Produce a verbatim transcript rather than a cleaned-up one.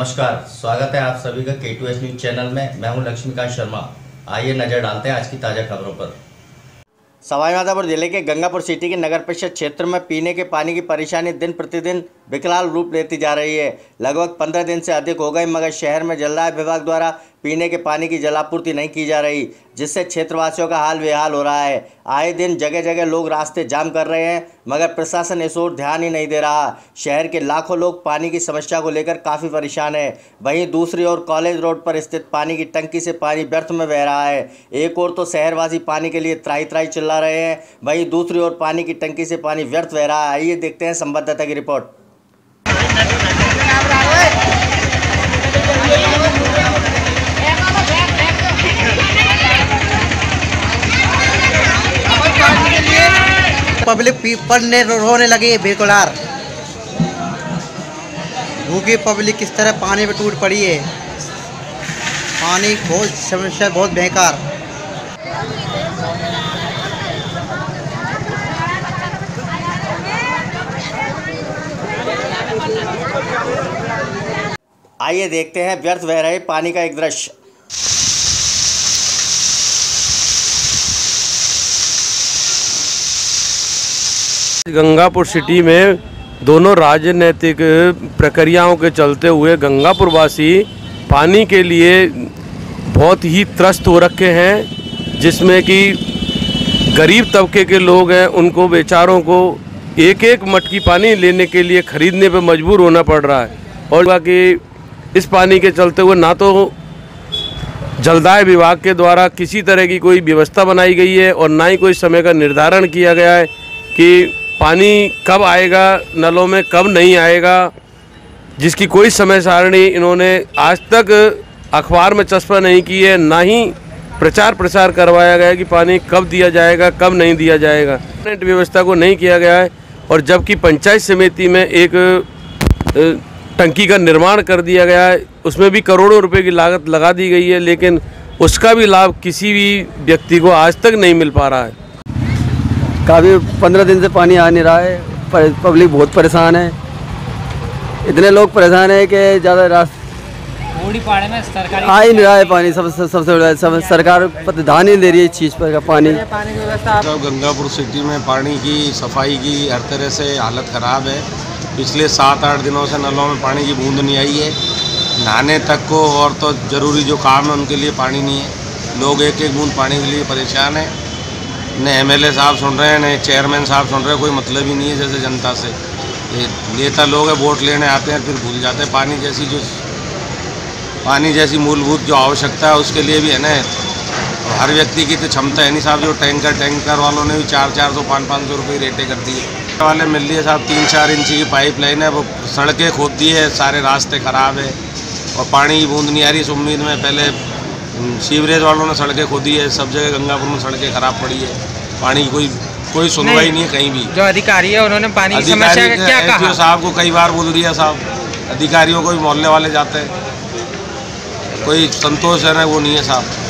नमस्कार, स्वागत है आप सभी का के टू एस न्यूज चैनल में। मैं हूं लक्ष्मीकांत शर्मा। आइए नजर डालते हैं आज की ताज़ा खबरों पर। सवाईमाधोपुर जिले के गंगापुर सिटी के नगर परिषद क्षेत्र में पीने के पानी की परेशानी दिन प्रतिदिन विकराल रूप लेती जा रही है। लगभग पंद्रह दिन से अधिक हो गए, मगर शहर में जलदाय विभाग द्वारा पीने के पानी की जलापूर्ति नहीं की जा रही, जिससे क्षेत्रवासियों का हाल बेहाल हो रहा है। आए दिन जगह जगह लोग रास्ते जाम कर रहे हैं, मगर प्रशासन इस ओर ध्यान ही नहीं दे रहा। शहर के लाखों लोग पानी की समस्या को लेकर काफ़ी परेशान हैं। वहीं दूसरी ओर कॉलेज रोड पर स्थित पानी की टंकी से पानी व्यर्थ में बह रहा है। एक ओर तो शहरवासी पानी के लिए त्राही त्राही चिल्ला रहे हैं, वहीं दूसरी ओर पानी की टंकी से पानी व्यर्थ बह रहा है। आइए देखते हैं संवाददाता की रिपोर्ट। पब्लिक पढ़ने रोने लगी बेकुलार। भूखी पब्लिक किस तरह पानी में टूट पड़ी है। पानी बहुत समस्या बहुत बेकार। आइए देखते हैं व्यर्थ बह रहे पानी का एक दृश्य। गंगापुर सिटी में दोनों राजनीतिक प्रक्रियाओं के चलते हुए गंगापुर वासी पानी के लिए बहुत ही त्रस्त हो रखे हैं, जिसमें कि गरीब तबके के लोग हैं, उनको बेचारों को एक एक मटकी पानी लेने के लिए ख़रीदने पे मजबूर होना पड़ रहा है। और बाकी इस पानी के चलते हुए ना तो जलदाय विभाग के द्वारा किसी तरह की कोई व्यवस्था बनाई गई है और ना ही कोई समय का निर्धारण किया गया है कि पानी कब आएगा, नलों में कब नहीं आएगा, जिसकी कोई समय सारणी इन्होंने आज तक अखबार में चस्पा नहीं की है, ना ही प्रचार प्रसार करवाया गया कि पानी कब दिया जाएगा, कब नहीं दिया जाएगा। व्यवस्था को नहीं किया गया है। और जबकि पंचायत समिति में एक टंकी का निर्माण कर दिया गया है, उसमें भी करोड़ों रुपए की लागत लगा दी गई है, लेकिन उसका भी लाभ किसी भी व्यक्ति को आज तक नहीं मिल पा रहा है। काफ़ी पंद्रह दिन से पानी आ नहीं रहा है। पब्लिक बहुत परेशान है। इतने लोग परेशान है कि ज़्यादा रास्ते आ ही नहीं रहा है पानी। सब सबसे बड़ा सब सरकार ध्यान ही दे रही है इस चीज़ पर। पानी पानी की व्यवस्था गंगापुर सिटी में पानी की सफाई की हर तरह से हालत ख़राब है। पिछले सात आठ दिनों से नलों में पानी की बूंद नहीं आई है, नहाने तक को, और तो ज़रूरी जो काम है उनके लिए पानी नहीं है। लोग एक एक बूंद पानी के लिए परेशान है। न एम एल ए साहब सुन रहे हैं, न चेयरमैन साहब सुन रहे हैं। कोई मतलब ही नहीं है जैसे जनता से। ये नेता लोग हैं, वोट लेने आते हैं फिर भूल जाते हैं पानी जैसी जो पानी जैसी मूलभूत जो आवश्यकता है उसके लिए भी है ना। हर व्यक्ति की तो क्षमता है नहीं साहब। जो टैंकर टैंकर वालों ने भी चार चार सौ पाँच पाँच सौ रुपये रेटें कर दी है। वाले मिल लिए साहब, तीन चार इंची की पाइप लाइन है, वो सड़कें खोद दी है, सारे रास्ते ख़राब है और पानी की बूंद नहीं आ रही। इस उम्मीद में पहले सीवरेज वालों ने सड़कें खोदी है, सब जगह गंगापुर में सड़कें ख़राब पड़ी है। पानी की कोई कोई सुनवाई नहीं, नहीं है कहीं भी। जो अधिकारी है उन्होंने पानी की समस्या का क्या कहा? एसडीओ साहब को कई बार बोल दिया साहब, अधिकारियों को भी मोहल्ले वाले जाते हैं, कोई संतोषजनक वो नहीं है साहब।